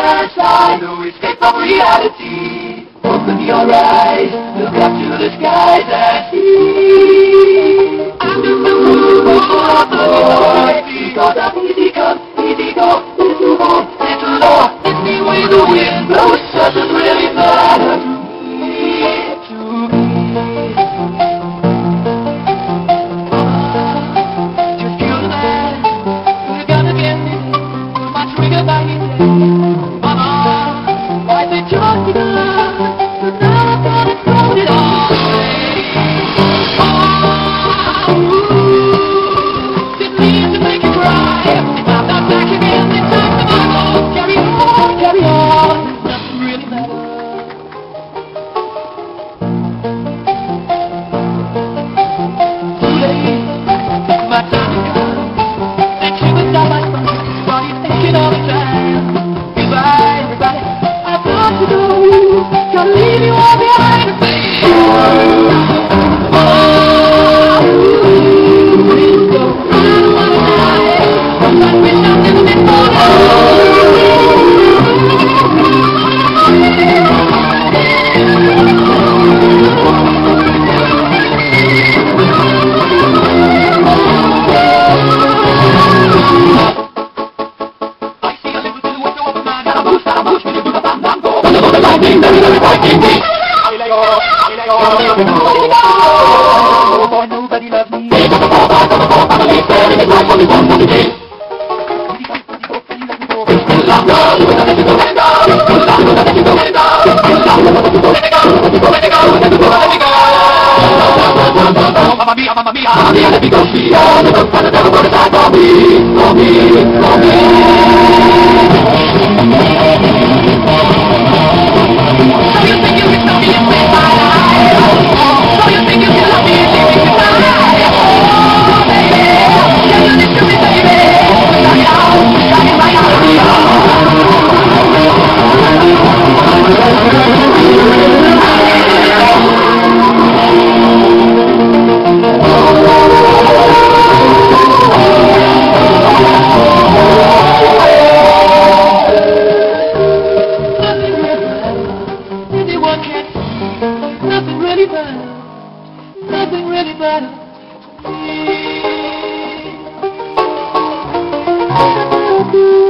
sunshine, no escape from reality. Open your eyes, look up to the skies and see. I'm just a fool, boy. Because I'm easy come, easy go, little more, little more. Let me way the wind blows, doesn't really matter to me, to me. Just feel the man, we're gonna get me, pull my trigger by his head. Mama, why they just begun, but now I'm gonna throw it all away. Oh, didn't mean to make you cry. I'm not back again, it's time to go. Carry on, nothing really matters. Too late, my time is gone. Thank you, but not my phone. What are you thinking all the time? Goodbye, everybody, I've got to go. Gotta leave you all behind. Please go. I don't wanna die. I wish I'd never been born. I see a little window of a man. Scaramouche, with a boot of a mango. Under the lightning, very frightening me. Oh boy, nobody loves me. Family, staring at life, only one more day. Mamma mia, mamma mia, let me go, she, look for the devil, go to die for me, for me, for me. So you think you can tell me and save my life? So you think you can love me and leave me to die? Oh, baby, can you listen to me, baby? Right nothing really matters. Nothing really matters.